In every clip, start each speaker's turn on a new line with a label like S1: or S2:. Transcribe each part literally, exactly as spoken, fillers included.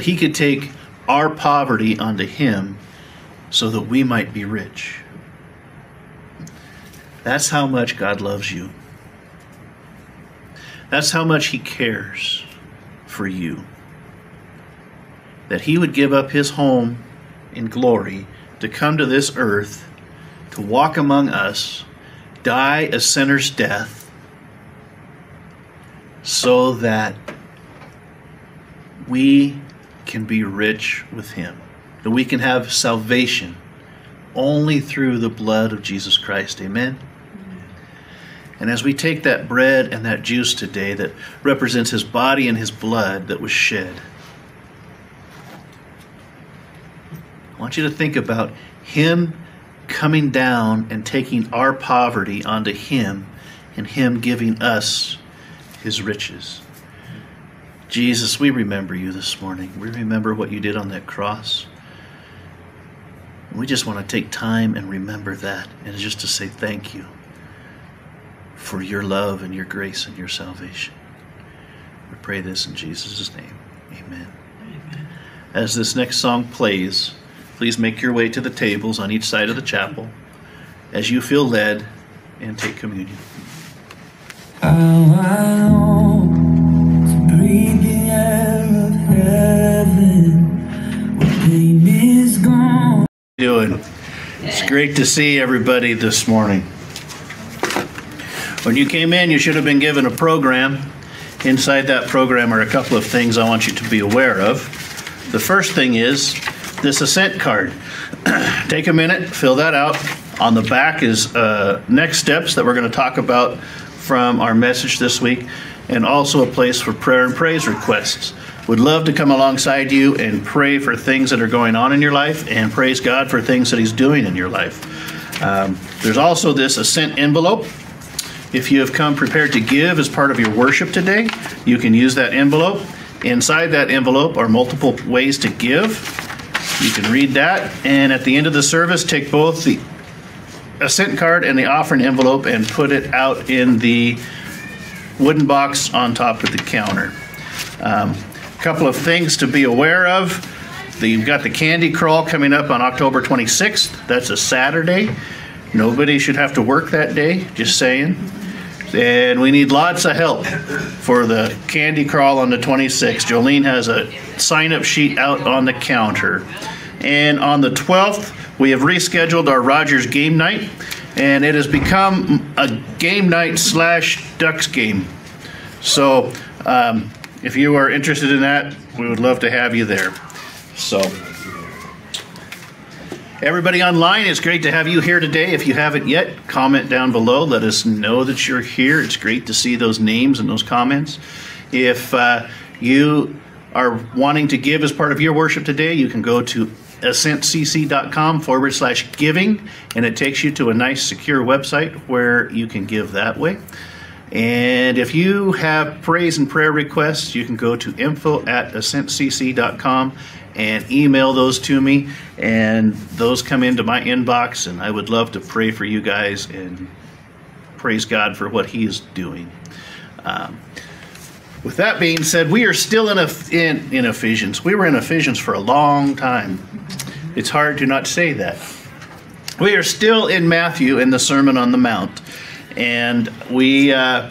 S1: he could take our poverty onto him so that we might be rich. That's how much God loves you. That's how much he cares for you. That he would give up his home in glory to come to this earth, to walk among us, die a sinner's death, so that we can be rich with him. That we can have salvation only through the blood of Jesus Christ. Amen? And as we take that bread and that juice today that represents his body and his blood that was shed, I want you to think about him coming down and taking our poverty onto him and him giving us his riches. Jesus, we remember you this morning. We remember what you did on that cross. We just want to take time and remember that and just to say thank you for your love and your grace and your salvation. We pray this in Jesus' name. Amen. Amen. As this next song plays, please make your way to the tables on each side of the chapel as you feel led, and take communion.
S2: How I long to breathe the air of heaven when pain is gone.
S1: Doing? It's great to see everybody this morning. When you came in, you should have been given a program. Inside that program are a couple of things I want you to be aware of. The first thing is this Ascent card. Take a minute, fill that out. On the back is uh, next steps that we're going to talk about from our message this week, and also a place for prayer and praise requests. Would love to come alongside you and pray for things that are going on in your life and praise God for things that he's doing in your life. Um, there's also this Ascent envelope. If you have come prepared to give as part of your worship today, you can use that envelope. Inside that envelope are multiple ways to give. You can read that, and at the end of the service, take both the Ascent card and the offering envelope and put it out in the wooden box on top of the counter. Um, a couple of things to be aware of. The, you've got the candy crawl coming up on October twenty-sixth. That's a Saturday. Nobody should have to work that day, just saying. And we need lots of help for the candy crawl on the twenty-sixth. Jolene has a sign-up sheet out on the counter. And on the twelfth, we have rescheduled our Rogers game night, and it has become a game night slash Ducks game. So um, if you are interested in that, we would love to have you there. So everybody online, it's great to have you here today. If you haven't yet, comment down below. Let us know that you're here. It's great to see those names and those comments. If uh, you are wanting to give as part of your worship today, you can go to ascentcc.com forward slash giving, and it takes you to a nice secure website where you can give that way. And if you have praise and prayer requests, you can go to info at ascentcc dot com and email those to me, and those come into my inbox, and I would love to pray for you guys and praise God for what he is doing. Um, with that being said, we are still in, a, in, in Ephesians. We were in Ephesians for a long time. It's hard to not say that. We are still in Matthew in the Sermon on the Mount, and we uh,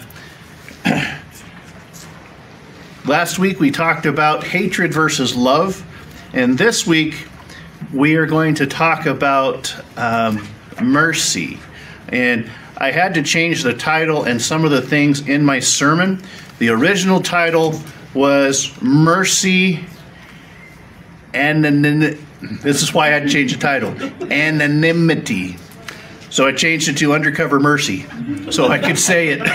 S1: last week we talked about hatred versus love. And this week, we are going to talk about um, mercy. And I had to change the title and some of the things in my sermon. The original title was Mercy and this is why I had to change the title. Anonymity. So I changed it to Undercover Mercy, so I could say it.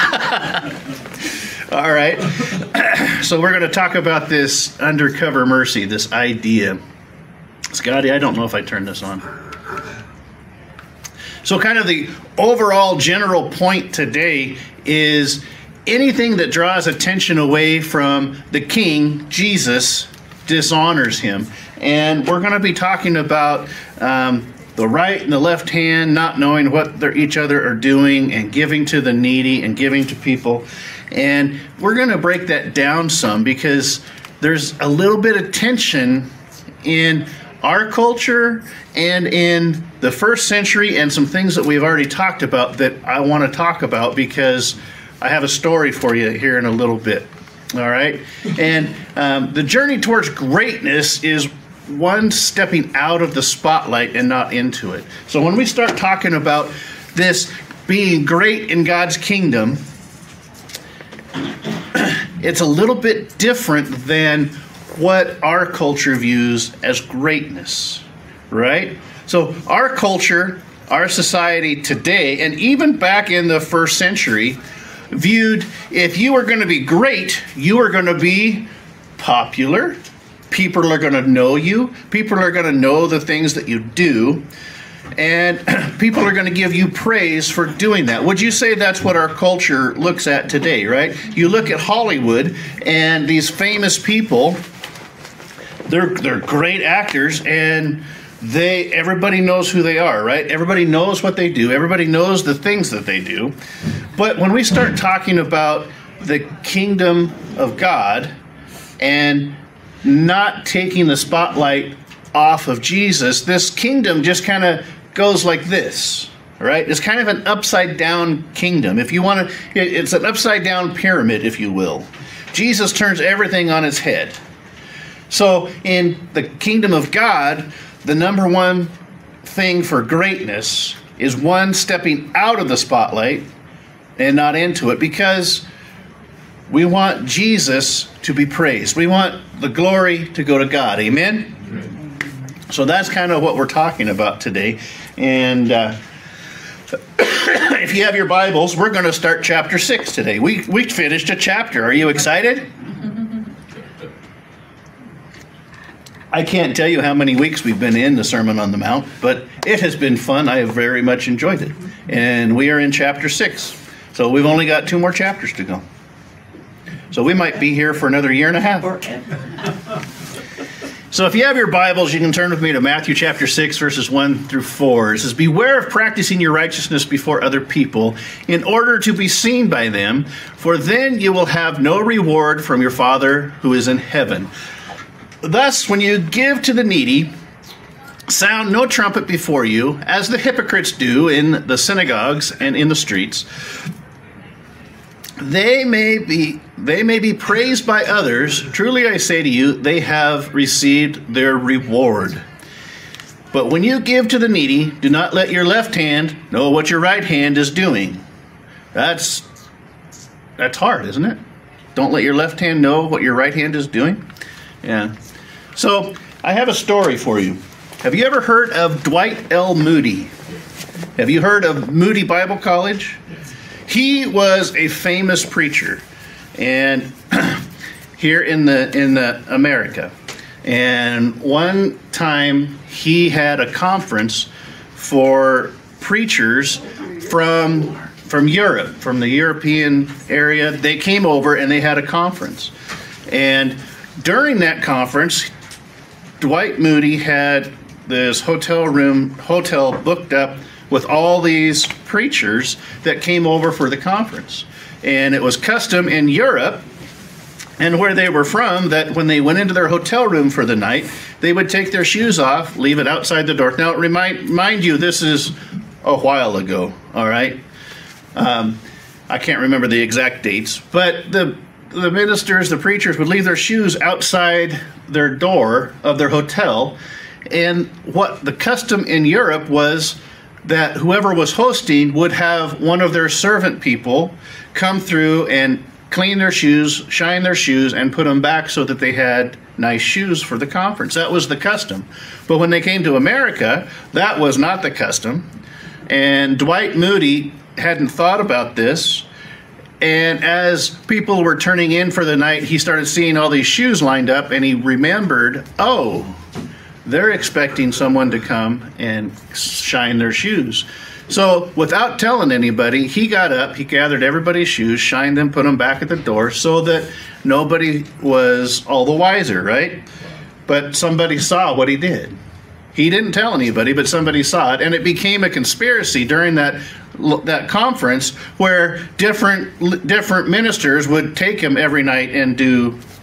S1: All right. So we're going to talk about this undercover mercy, this idea. Scotty, I don't know if I turned this on. So kind of the overall general point today is anything that draws attention away from the King, Jesus, dishonors him. And we're going to be talking about um, the right and the left hand, not knowing what each other are doing, and giving to the needy and giving to people. And we're going to break that down some, because there's a little bit of tension in our culture and in the first century, and some things that we've already talked about that I want to talk about because I have a story for you here in a little bit. All right? And um, the journey towards greatness is one stepping out of the spotlight and not into it. So when we start talking about this being great in God's kingdom, it's a little bit different than what our culture views as greatness, right? So our culture, our society today, and even back in the first century, viewed if you were going to be great, you were going to be popular. People are going to know you. People are going to know the things that you do. And people are going to give you praise for doing that. Would you say that's what our culture looks at today, right? You look at Hollywood and these famous people, they're they're great actors, and they everybody knows who they are, right? Everybody knows what they do. Everybody knows the things that they do. But when we start talking about the kingdom of God and not taking the spotlight off of Jesus, this kingdom just kind of goes like this, right? It's kind of an upside down kingdom. If you want to, it's an upside down pyramid, if you will. Jesus turns everything on its head. So in the kingdom of God, the number one thing for greatness is one stepping out of the spotlight and not into it, because we want Jesus to be praised. We want the glory to go to God. Amen? Amen. So that's kind of what we're talking about today. And uh, if you have your Bibles, we're going to start chapter six today. We, we finished a chapter. Are you excited? I can't tell you how many weeks we've been in the Sermon on the Mount, but it has been fun. I have very much enjoyed it. And we are in chapter six. So we've only got two more chapters to go. So we might be here for another year and a half. So if you have your Bibles, you can turn with me to Matthew chapter six, verses one through four. It says, "Beware of practicing your righteousness before other people in order to be seen by them, for then you will have no reward from your Father who is in heaven. Thus, when you give to the needy, sound no trumpet before you, as the hypocrites do in the synagogues and in the streets. They may be they may be praised by others. Truly I say to you, they have received their reward. But when you give to the needy, do not let your left hand know what your right hand is doing." That's that's hard, isn't it? Don't let your left hand know what your right hand is doing. Yeah. So I have a story for you. Have you ever heard of Dwight L. Moody? Have you heard of Moody Bible College? He was a famous preacher, and here in the in the America. And one time he had a conference for preachers from from Europe, from the European area. They came over and they had a conference. And during that conference, Dwight Moody had this hotel room, hotel booked up with all these preachers that came over for the conference. And it was custom in Europe and where they were from that when they went into their hotel room for the night, they would take their shoes off, leave it outside the door. Now, remind, mind you, this is a while ago, all right? Um, I can't remember the exact dates, but the the ministers, the preachers would leave their shoes outside their door of their hotel. And what the custom in Europe was that whoever was hosting would have one of their servant people come through and clean their shoes, shine their shoes, and put them back so that they had nice shoes for the conference. That was the custom. But when they came to America, that was not the custom. And Dwight Moody hadn't thought about this. And as people were turning in for the night, he started seeing all these shoes lined up, and he remembered, oh, they're expecting someone to come and shine their shoes. So without telling anybody, he got up, he gathered everybody's shoes, shined them, put them back at the door so that nobody was all the wiser, right? But somebody saw what he did. He didn't tell anybody, but somebody saw it, and it became a conspiracy during that that conference where different different ministers would take him every night and do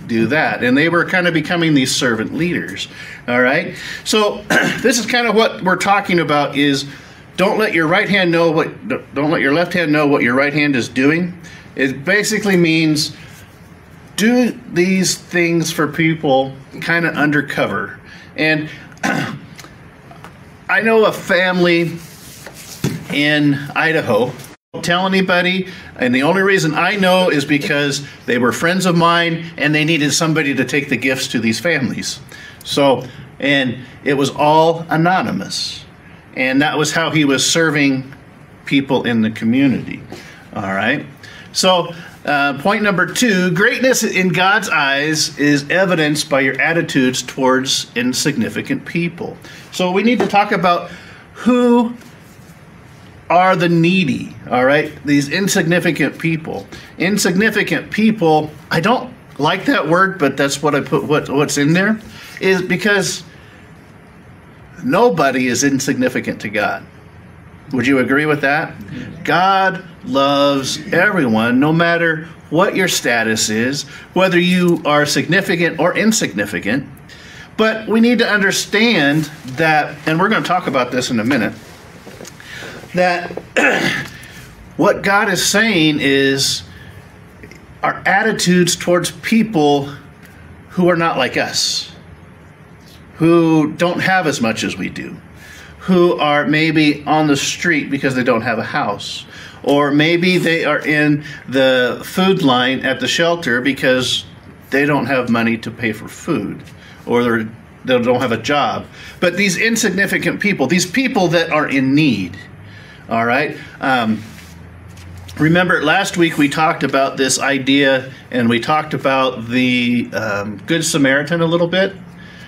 S1: do that. And they were kind of becoming these servant leaders. All right. So this is kind of what we're talking about is don't let your right hand know what, don't let your left hand know what your right hand is doing. It basically means do these things for people kind of undercover. And I know a family in Idaho. Don't tell anybody, and the only reason I know is because they were friends of mine and they needed somebody to take the gifts to these families. So, and it was all anonymous. And that was how he was serving people in the community. All right. So, uh, point number two, greatness in God's eyes is evidenced by your attitudes towards insignificant people. So we need to talk about who are the needy, all right? These insignificant people. Insignificant people, I don't like that word, but that's what I put, what, what's in there, is because nobody is insignificant to God. Would you agree with that? God loves everyone, no matter what your status is, whether you are significant or insignificant. But we need to understand that, and we're going to talk about this in a minute, that what God is saying is our attitudes towards people who are not like us, who don't have as much as we do, who are maybe on the street because they don't have a house, or maybe they are in the food line at the shelter because they don't have money to pay for food, or they're, they don't have a job. But these insignificant people, these people that are in need, all right? Um, remember, last week we talked about this idea, and we talked about the um, Good Samaritan a little bit,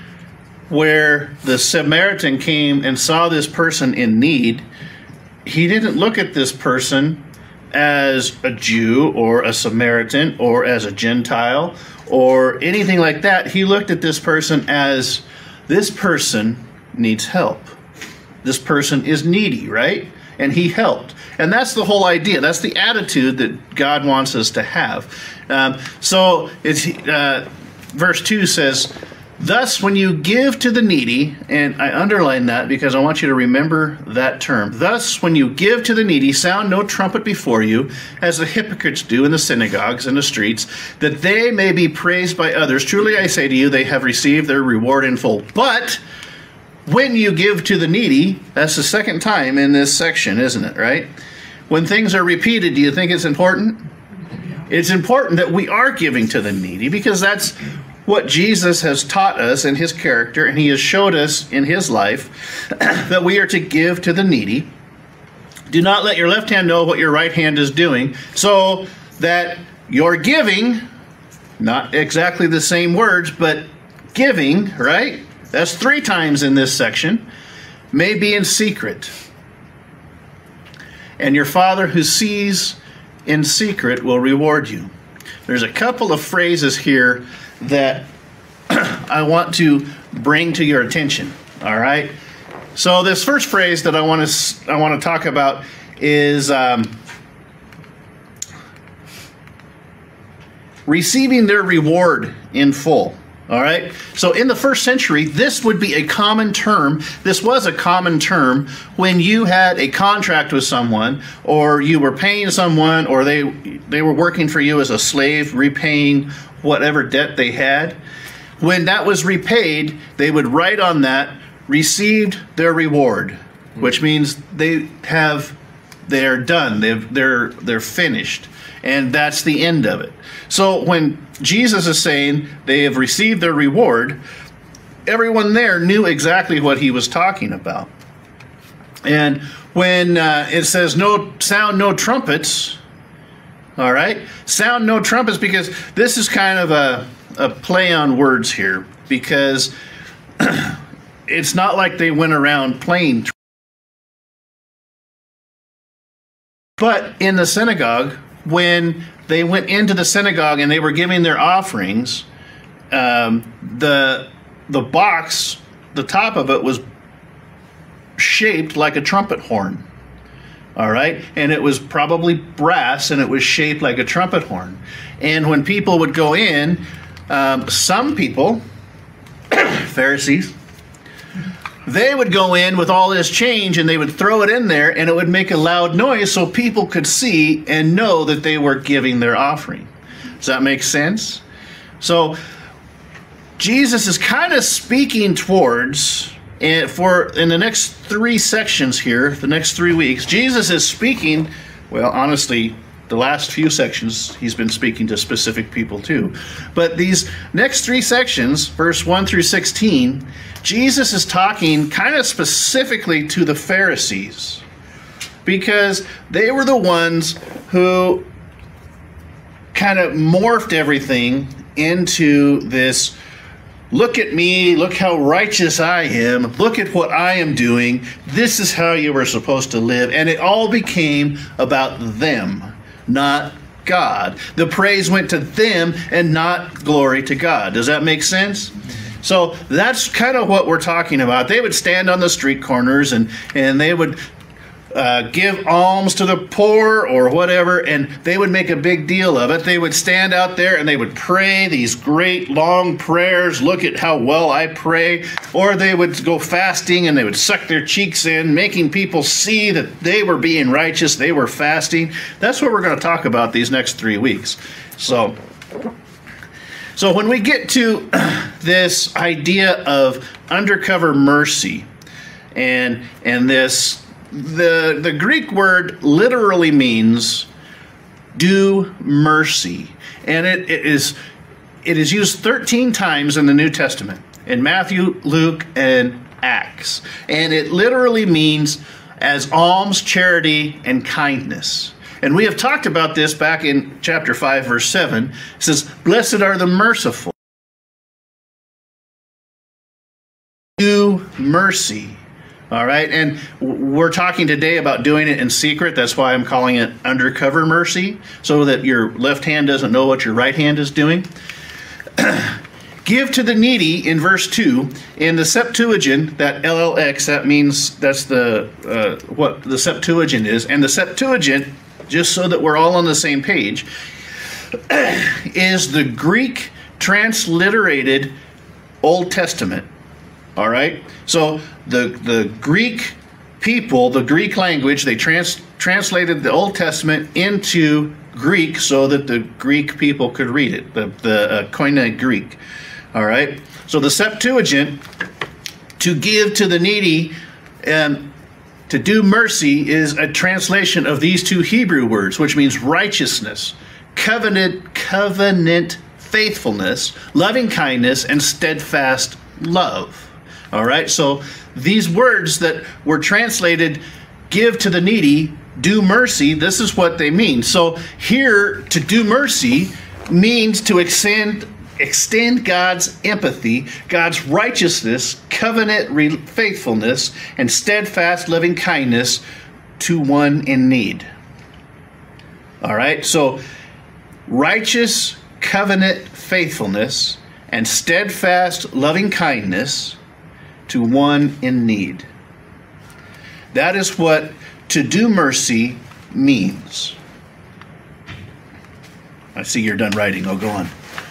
S1: where the Samaritan came and saw this person in need. He didn't look at this person as a Jew or a Samaritan or as a Gentile or anything like that. He looked at this person as this person needs help. This person is needy, right? And he helped. And that's the whole idea. That's the attitude that God wants us to have. Um, so it's, uh, verse two says, thus, when you give to the needy, and I underline that because I want you to remember that term. Thus, when you give to the needy, sound no trumpet before you, as the hypocrites do in the synagogues and the streets, that they may be praised by others. Truly, I say to you, they have received their reward in full. But when you give to the needy, that's the second time in this section, isn't it, right? When things are repeated, do you think it's important? It's important that we are giving to the needy because that's what Jesus has taught us in his character, and he has showed us in his life that we are to give to the needy. Do not let your left hand know what your right hand is doing, so that your giving, not exactly the same words, but giving, right? That's three times in this section, may be in secret. And your Father who sees in secret will reward you. There's a couple of phrases here that I want to bring to your attention, all right? So this first phrase that I want to I want to talk about is um, receiving their reward in full. All right. So in the first century, this would be a common term. This was a common term when you had a contract with someone, or you were paying someone, or they they were working for you as a slave, repaying whatever debt they had. When that was repaid, they would write on that, received their reward, which means they have, they're done. They've, they're they're finished, and that's the end of it. So when Jesus is saying they have received their reward, everyone there knew exactly what he was talking about. And when uh, it says no sound no trumpets, all right, sound no trumpets, because this is kind of a, a play on words here, because it's not like they went around playing trumpets. But in the synagogue, when they went into the synagogue and they were giving their offerings, um, the the box, the top of it was shaped like a trumpet horn. All right, and it was probably brass, and it was shaped like a trumpet horn. And when people would go in, um, some people, Pharisees, they would go in with all this change and they would throw it in there and it would make a loud noise so people could see and know that they were giving their offering. Does that make sense? So Jesus is kind of speaking towards, and for in the next three sections here, the next three weeks, Jesus is speaking, well, honestly, the last few sections, he's been speaking to specific people too. But these next three sections, verse one through sixteen, Jesus is talking kind of specifically to the Pharisees, because they were the ones who kind of morphed everything into this, look at me, look how righteous I am, look at what I am doing, this is how you were supposed to live. And it all became about them, not God. The praise went to them and not glory to God. Does that make sense? So that's kind of what we're talking about. They would stand on the street corners and, and they would uh, give alms to the poor or whatever, and they would make a big deal of it. They would stand out there and they would pray these great long prayers, look at how well I pray, or they would go fasting and they would suck their cheeks in, making people see that they were being righteous, they were fasting. That's what we're going to talk about these next three weeks. So, so when we get to this idea of undercover mercy and, and this, The, the Greek word literally means do mercy. And it, it is it is used thirteen times in the New Testament, in Matthew, Luke, and Acts. And it literally means as alms, charity, and kindness. And we have talked about this back in chapter five, verse seven. It says, blessed are the merciful. Do mercy. All right, and we're talking today about doing it in secret. That's why I'm calling it undercover mercy, so that your left hand doesn't know what your right hand is doing. Give to the needy in verse two. In the Septuagint, that L L X, that means that's the uh, what the Septuagint is. And the Septuagint, just so that we're all on the same page, is the Greek transliterated Old Testament. All right, so the the Greek people, the Greek language, they trans, translated the Old Testament into Greek so that the Greek people could read it, the, the uh, Koine Greek. All right, so the Septuagint, to give to the needy and to do mercy, is a translation of these two Hebrew words, which means righteousness, covenant, covenant faithfulness, loving kindness, and steadfast love. All right, so these words that were translated, give to the needy, do mercy, this is what they mean. So here, to do mercy means to extend, extend God's empathy, God's righteousness, covenant faithfulness, and steadfast loving kindness to one in need. All right, so righteous covenant faithfulness and steadfast loving kindness to one in need. That is what to do mercy means. I see you're done writing. Oh, go on.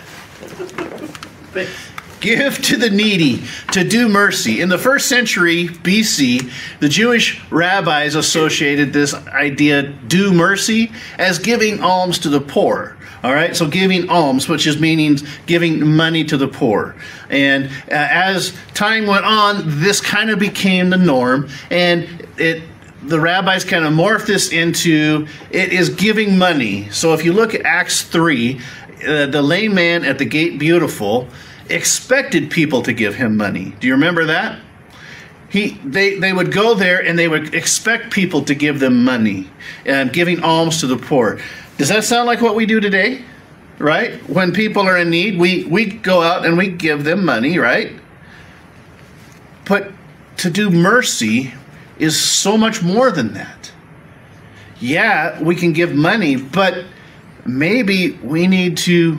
S1: Give to the needy, to do mercy. In the first century B C, the Jewish rabbis associated this idea, do mercy, as giving alms to the poor. All right, so giving alms, which is meaning giving money to the poor. And uh, as time went on, this kind of became the norm, and it the rabbis kind of morphed this into, it is giving money. So if you look at Acts three, uh, the lame man at the gate beautiful expected people to give him money. Do you remember that? He, they, they would go there and they would expect people to give them money, and giving alms to the poor. Does that sound like what we do today? Right? When people are in need, we, we go out and we give them money, right? But to do mercy is so much more than that. Yeah, we can give money, but maybe we need to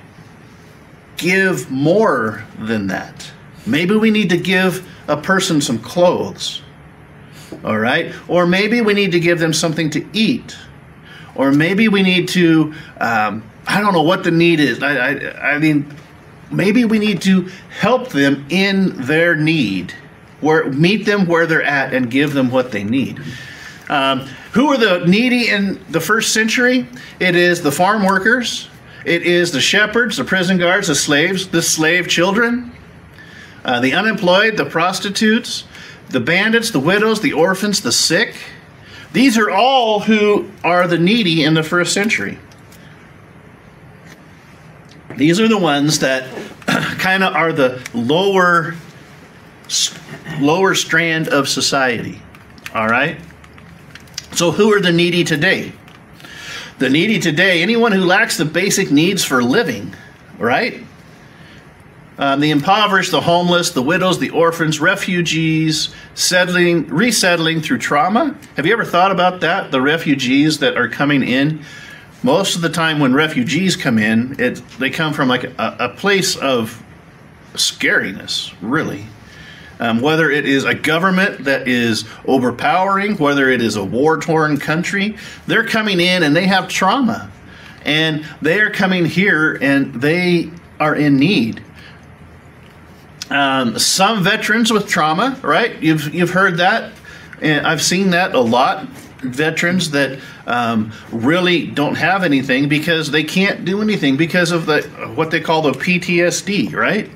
S1: give more than that. Maybe we need to give a person some clothes, all right? Or maybe we need to give them something to eat. Or maybe we need to, um, I don't know what the need is. I, I, I mean, maybe we need to help them in their need, where meet them where they're at and give them what they need. Um, who are the needy in the first century? It is the farm workers. It is the shepherds, the prison guards, the slaves, the slave children, uh, the unemployed, the prostitutes, the bandits, the widows, the orphans, the sick. These are all who are the needy in the first century. These are the ones that kind of are the lower, lower strand of society. All right? So who are the needy today? The needy today, anyone who lacks the basic needs for living, right? Um, the impoverished, the homeless, the widows, the orphans, refugees, settling, resettling through trauma. Have you ever thought about that? The refugees that are coming in. Most of the time when refugees come in, it, they come from like a, a place of scariness, really. Um, whether it is a government that is overpowering, whether it is a war-torn country, they're coming in and they have trauma. And they are coming here and they are in need. Um, some veterans with trauma, right? You've, you've heard that. And I've seen that a lot. Veterans that um, really don't have anything because they can't do anything because of the what they call the P T S D, right?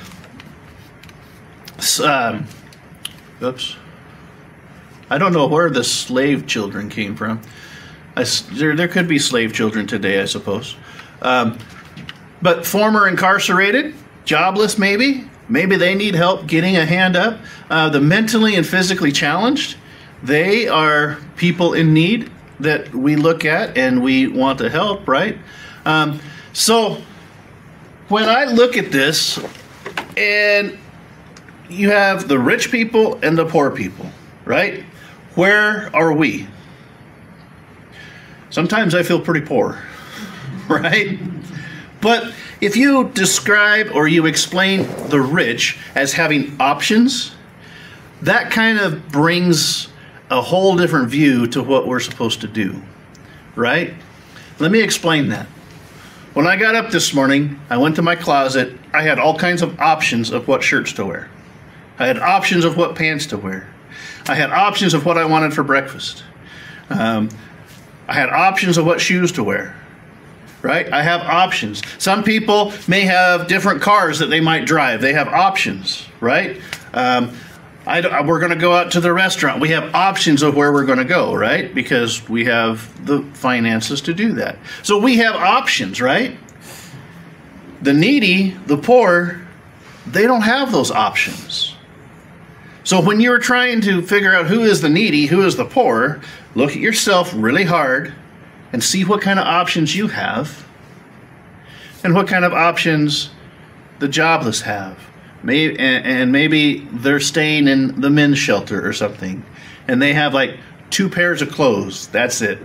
S1: Um, oops. I don't know where the slave children came from. I, there, there could be slave children today, I suppose. Um, but former incarcerated, jobless maybe. Maybe they need help getting a hand up. Uh, the mentally and physically challenged, they are people in need that we look at and we want to help, right? Um, so when I look at this, and you have the rich people and the poor people, right? Where are we? Sometimes I feel pretty poor, right? But if you describe or you explain the rich as having options, that kind of brings a whole different view to what we're supposed to do, right? Let me explain that. When I got up this morning, I went to my closet. I had all kinds of options of what shirts to wear. I had options of what pants to wear. I had options of what I wanted for breakfast. Um, I had options of what shoes to wear, right? I have options. Some people may have different cars that they might drive. They have options, right? Um, I, we're going to go out to the restaurant. We have options of where we're going to go, right? Because we have the finances to do that. So we have options, right? The needy, the poor, they don't have those options. So when you're trying to figure out who is the needy, who is the poor, look at yourself really hard and see what kind of options you have and what kind of options the jobless have. Maybe, and maybe they're staying in the men's shelter or something, and they have like two pairs of clothes. That's it.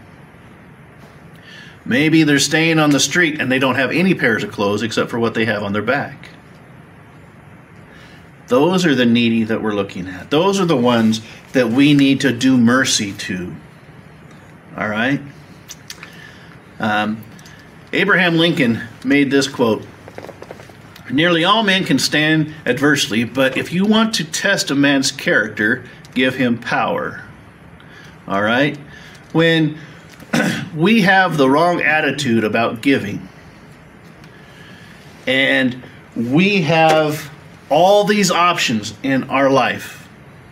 S1: Maybe they're staying on the street and they don't have any pairs of clothes except for what they have on their back. Those are the needy that we're looking at. Those are the ones that we need to do mercy to. All right? Um, Abraham Lincoln made this quote. Nearly all men can stand adversity, but if you want to test a man's character, give him power. All right? When we have the wrong attitude about giving, and we have all these options in our life,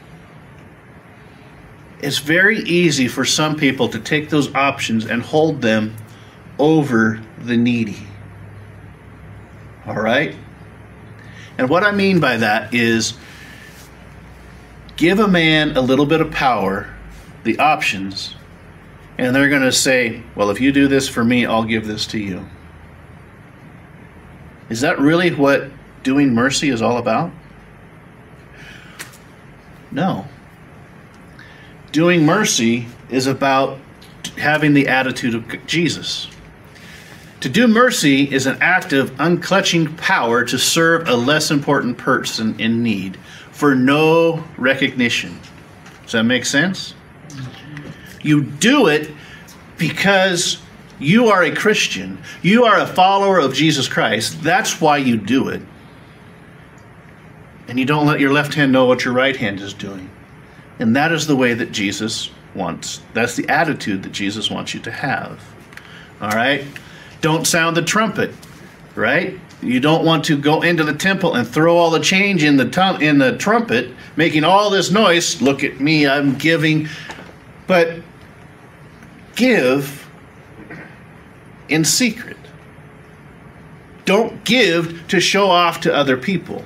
S1: it's very easy for some people to take those options and hold them over the needy. All right? And what I mean by that is give a man a little bit of power, the options, and they're going to say, well, if you do this for me, I'll give this to you. Is that really what doing mercy is all about? No. Doing mercy is about having the attitude of Jesus. To do mercy is an act of unclutching power to serve a less important person in need for no recognition. Does that make sense? You do it because you are a Christian, you are a follower of Jesus Christ, that's why you do it. And you don't let your left hand know what your right hand is doing. And that is the way that Jesus wants. That's the attitude that Jesus wants you to have. All right? Don't sound the trumpet, right? You don't want to go into the temple and throw all the change in the tum- in the trumpet, making all this noise. Look at me, I'm giving. But give in secret. Don't give to show off to other people.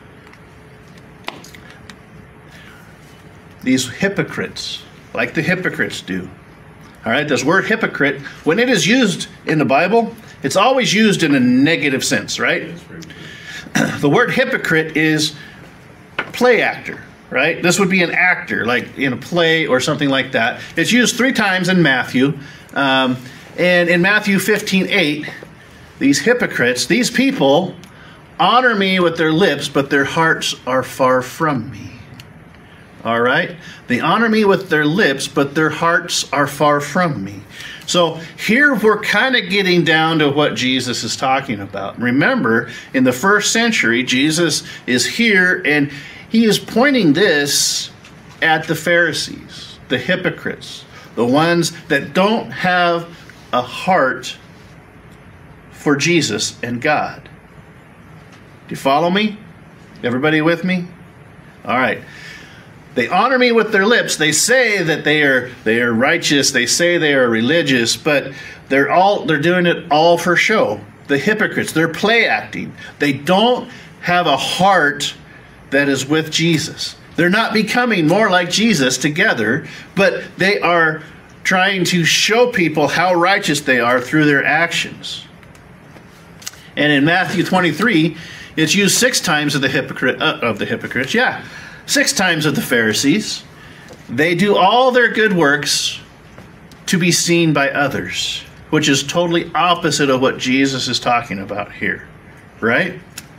S1: These hypocrites, like the hypocrites do. All right, this word hypocrite, when it is used in the Bible, it's always used in a negative sense, right? The word hypocrite is play actor, right? This would be an actor, like in a play or something like that. It's used three times in Matthew. Um, and in Matthew fifteen eight, these hypocrites, these people honor me with their lips, but their hearts are far from me. All right? They honor me with their lips, but their hearts are far from me. So here we're kind of getting down to what Jesus is talking about. Remember, in the first century, Jesus is here, and he is pointing this at the Pharisees, the hypocrites, the ones that don't have a heart for Jesus and God. Do you follow me? Everybody with me? All right. They honor me with their lips. They say that they are they are righteous. They say they are religious, but they're all they're doing it all for show. The hypocrites, they're play acting. They don't have a heart that is with Jesus. They're not becoming more like Jesus together, but they are trying to show people how righteous they are through their actions. And in Matthew twenty-three, it's used six times of the hypocrite uh, of the hypocrites. Yeah. Six times of the Pharisees. They do all their good works to be seen by others, which is totally opposite of what Jesus is talking about here, right?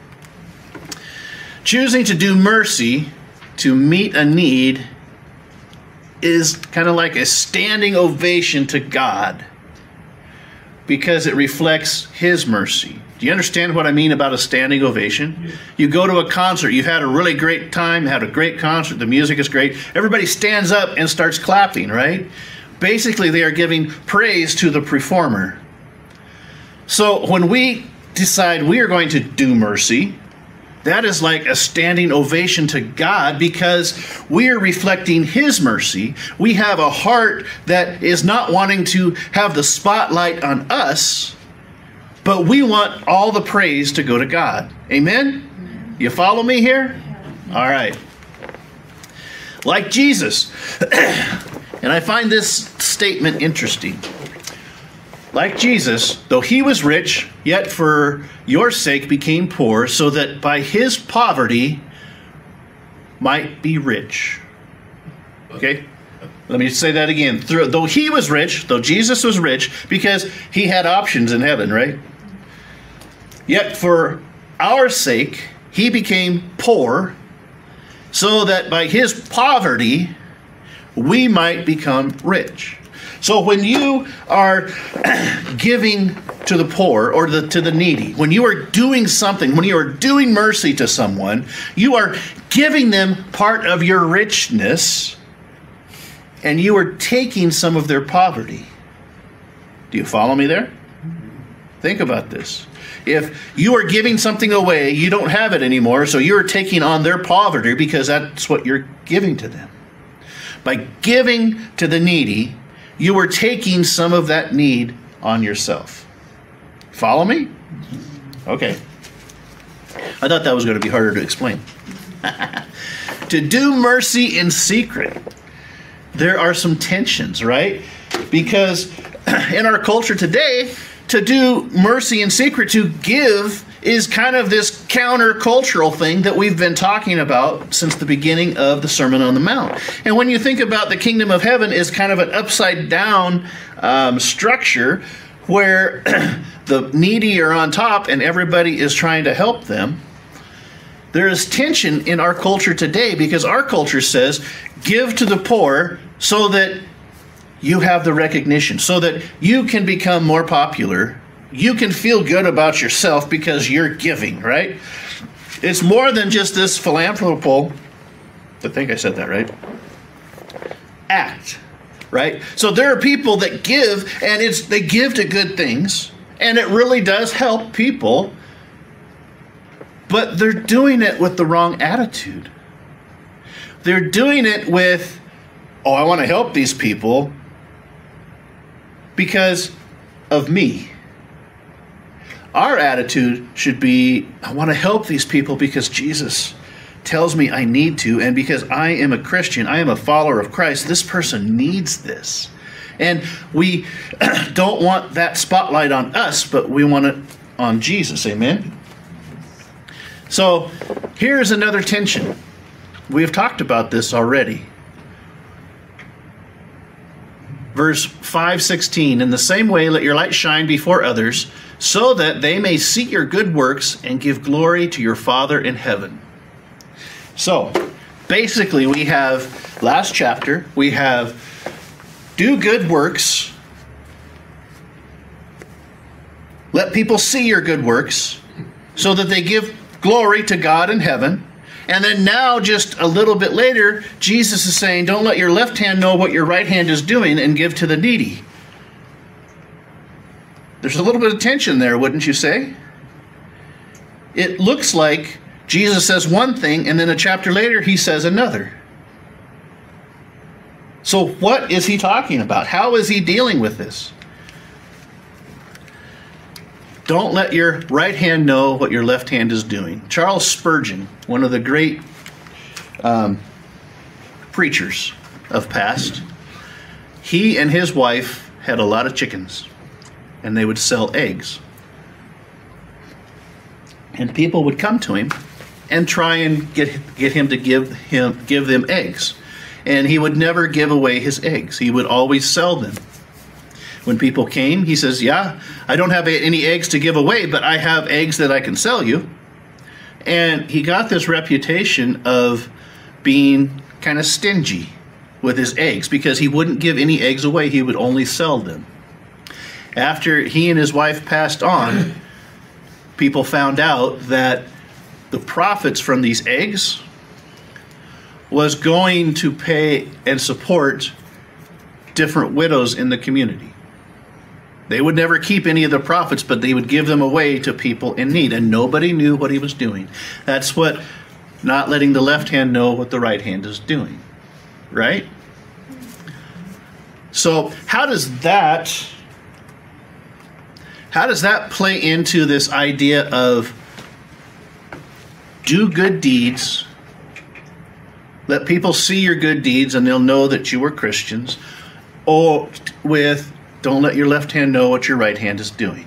S1: Choosing to do mercy to meet a need is kind of like a standing ovation to God because it reflects His mercy. Do you understand what I mean about a standing ovation? Yeah. You go to a concert, you've had a really great time, had a great concert, the music is great. Everybody stands up and starts clapping, right? Basically, they are giving praise to the performer. So when we decide we are going to do mercy, that is like a standing ovation to God because we are reflecting His mercy. We have a heart that is not wanting to have the spotlight on us, but we want all the praise to go to God. Amen? You follow me here? All right. Like Jesus. And I find this statement interesting. Like Jesus, though he was rich, yet for your sake became poor, so that by his poverty might be rich. Okay? Let me say that again. Though he was rich, though Jesus was rich, because he had options in heaven, right? Yet for our sake, he became poor, so that by his poverty, we might become rich. So when you are giving to the poor or the, to the needy, when you are doing something, when you are doing mercy to someone, you are giving them part of your richness, and you are taking some of their poverty. Do you follow me there? Think about this. If you are giving something away, you don't have it anymore, so you're taking on their poverty because that's what you're giving to them. By giving to the needy, you are taking some of that need on yourself. Follow me? Okay. I thought that was going to be harder to explain. To do mercy in secret, there are some tensions, right? Because in our culture today, to do mercy in secret, to give, is kind of this counter-cultural thing that we've been talking about since the beginning of the Sermon on the Mount. And when you think about the kingdom of heaven is kind of an upside-down um, structure where the needy are on top and everybody is trying to help them, there is tension in our culture today because our culture says, give to the poor so that you have the recognition, so that you can become more popular. You can feel good about yourself because you're giving, right? It's more than just this philanthropical, I think I said that right, act, right? So there are people that give, and it's they give to good things, and it really does help people, but they're doing it with the wrong attitude. They're doing it with, oh, I want to help these people because of me. Our attitude should be, I want to help these people because Jesus tells me I need to, and because I am a Christian, I am a follower of Christ, this person needs this. And we don't want that spotlight on us, but we want it on Jesus. Amen? So here's another tension. We have talked about this already. Verse five sixteen, in the same way, let your light shine before others, so that they may see your good works and give glory to your Father in heaven. So, basically we have, last chapter, we have do good works, let people see your good works, so that they give glory to God in heaven. And then now, just a little bit later, Jesus is saying, don't let your left hand know what your right hand is doing, and give to the needy. There's a little bit of tension there, wouldn't you say? It looks like Jesus says one thing, and then a chapter later, he says another. So what is he talking about? How is he dealing with this? Don't let your right hand know what your left hand is doing. Charles Spurgeon, one of the great um, preachers of past, he and his wife had a lot of chickens, and they would sell eggs. And people would come to him and try and get get him to give him give them eggs. And he would never give away his eggs. He would always sell them. When people came, he says, yeah, I don't have any eggs to give away, but I have eggs that I can sell you. And he got this reputation of being kind of stingy with his eggs because he wouldn't give any eggs away. He would only sell them. After he and his wife passed on, people found out that the profits from these eggs was going to pay and support different widows in the community. They would never keep any of the profits, but they would give them away to people in need, and nobody knew what he was doing. That's what not letting the left hand know what the right hand is doing, right? So how does that how does that play into this idea of do good deeds, let people see your good deeds and they'll know that you are Christians, or with don't let your left hand know what your right hand is doing?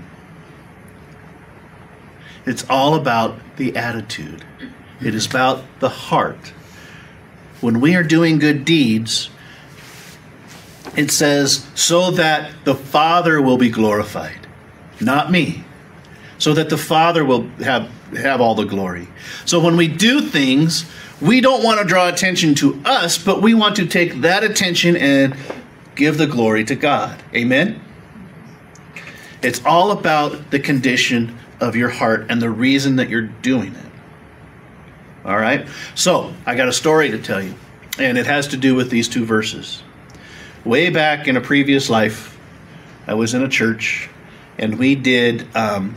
S1: It's all about the attitude. It is about the heart. When we are doing good deeds, it says, so that the Father will be glorified, not me. So that the Father will have, have all the glory. So when we do things, we don't want to draw attention to us, but we want to take that attention and give the glory to God. Amen? It's all about the condition of your heart and the reason that you're doing it. All right? So, I got a story to tell you, and it has to do with these two verses. Way back in a previous life, I was in a church, and we did, um,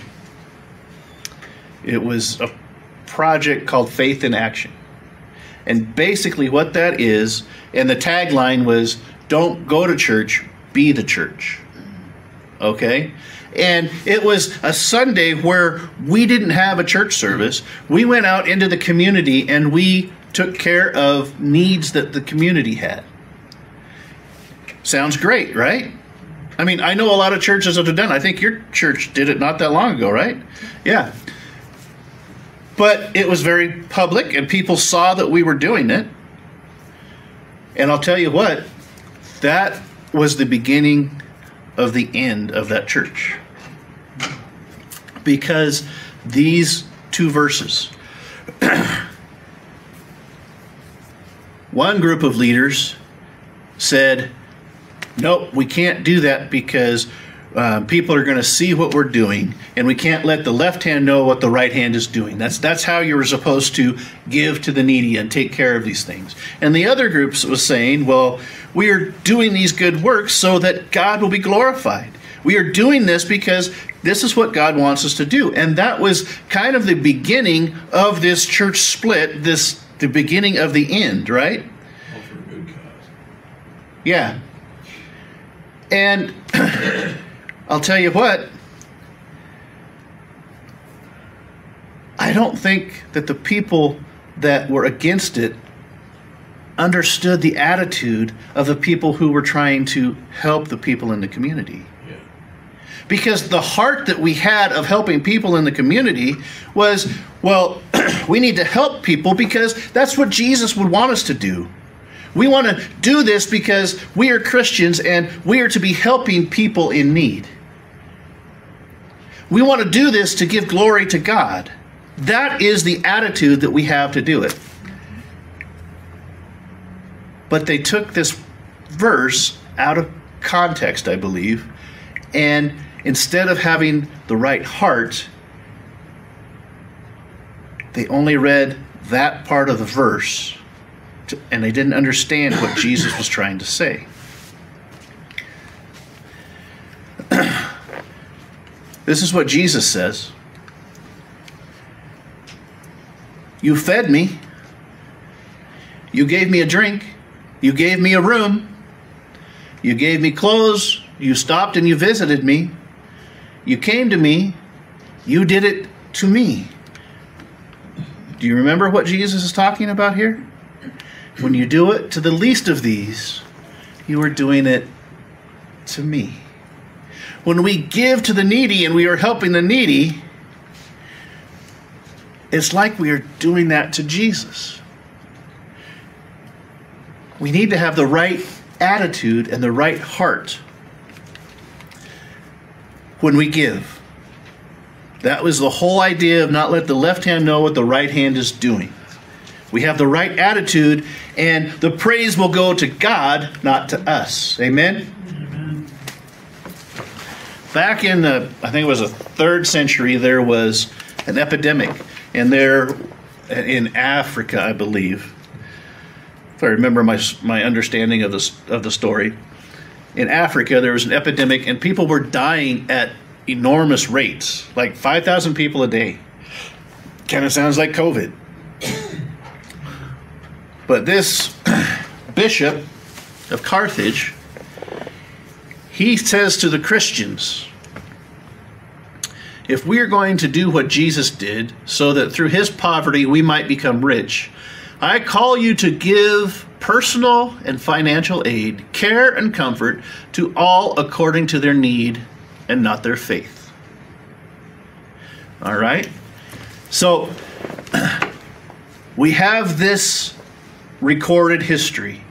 S1: it was a project called Faith in Action. And basically what that is, and the tagline was, don't go to church, be the church. Okay? And it was a Sunday where we didn't have a church service. We went out into the community and we took care of needs that the community had. Sounds great, right? I mean, I know a lot of churches that have done it. I think your church did it not that long ago, right? Yeah. But it was very public and people saw that we were doing it. And I'll tell you what, that was the beginning of the end of that church. Because these two verses, one group of leaders said, nope, we can't do that because uh, people are going to see what we're doing, and we can't let the left hand know what the right hand is doing. That's that's how you were supposed to give to the needy and take care of these things. And the other groups was saying, well, we are doing these good works so that God will be glorified. We are doing this because this is what God wants us to do. And that was kind of the beginning of this church split, this the beginning of the end, right?
S3: All for a good cause.
S1: Yeah. And I'll tell you what, I don't think that the people that were against it understood the attitude of the people who were trying to help the people in the community.
S3: Yeah.
S1: Because the heart that we had of helping people in the community was, well, we need to help people because that's what Jesus would want us to do. We want to do this because we are Christians and we are to be helping people in need. We want to do this to give glory to God. That is the attitude that we have to do it. But they took this verse out of context, I believe, and instead of having the right heart, they only read that part of the verse, to, and they didn't understand what Jesus was trying to say. This is what Jesus says. You fed me. You gave me a drink. You gave me a room. You gave me clothes. You stopped and you visited me. You came to me. You did it to me. Do you remember what Jesus is talking about here? When you do it to the least of these, you are doing it to me. When we give to the needy and we are helping the needy, it's like we are doing that to Jesus. We need to have the right attitude and the right heart when we give. That was the whole idea of not let the left hand know what the right hand is doing. We have the right attitude, and the praise will go to God, not to us. Amen? Amen. Back in the, I think it was the third century, there was an epidemic, and there in Africa, I believe, if I remember my my understanding of this of the story, in Africa there was an epidemic, and people were dying at enormous rates, like five thousand people a day. Kind of sounds like COVID. But this bishop of Carthage, he says to the Christians, if we are going to do what Jesus did, so that through his poverty we might become rich, I call you to give personal and financial aid, care and comfort to all according to their need and not their faith. All right? So, we have this recorded history